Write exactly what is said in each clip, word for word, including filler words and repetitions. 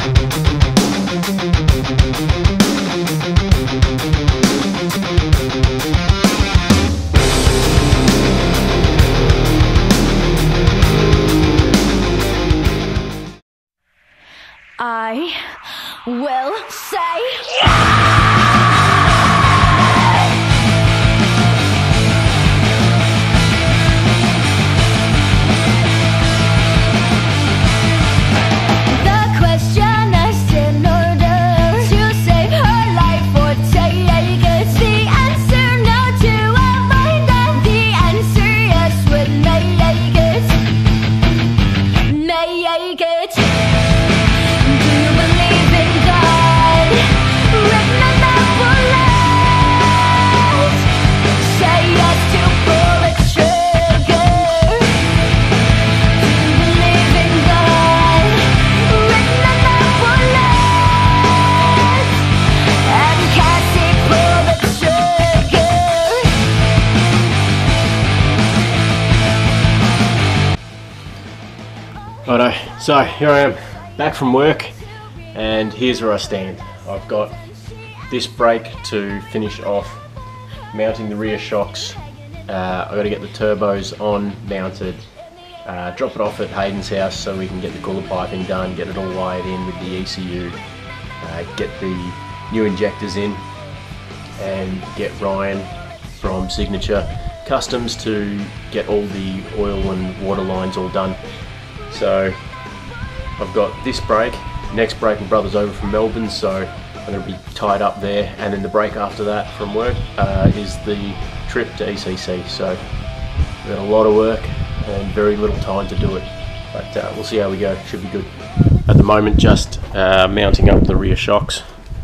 I will say yeah! The question is in order to save her life or take it. The answer no to avoid that. The answer yes would make it. Make it. Righto, so here I am, back from work, and here's where I stand. I've got this brake to finish off mounting the rear shocks. Uh, I've got to get the turbos on, mounted, uh, drop it off at Hayden's house so we can get the cooler piping done, get it all wired in with the E C U, uh, get the new injectors in, and get Ryan from Signature Customs to get all the oil and water lines all done. So I've got this brake, next Braking Brothers over from Melbourne, so I'm going to be tied up there, and then the break after that from work uh, is the trip to E C C. So we've got a lot of work and very little time to do it, but uh, we'll see how we go. Should be good. At the moment, just uh, mounting up the rear shocks.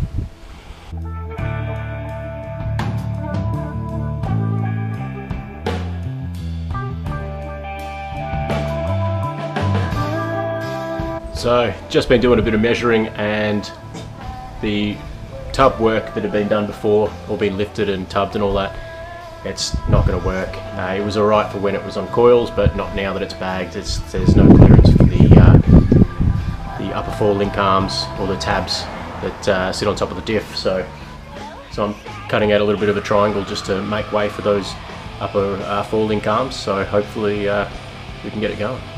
So, just been doing a bit of measuring, and the tub work that had been done before, all been lifted and tubbed and all that, it's not going to work. Uh, it was alright for when it was on coils, but not now that it's bagged. It's, there's no clearance for the, uh, the upper four link arms or the tabs that uh, sit on top of the diff. So, so I'm cutting out a little bit of a triangle just to make way for those upper uh, four link arms. So hopefully uh, we can get it going.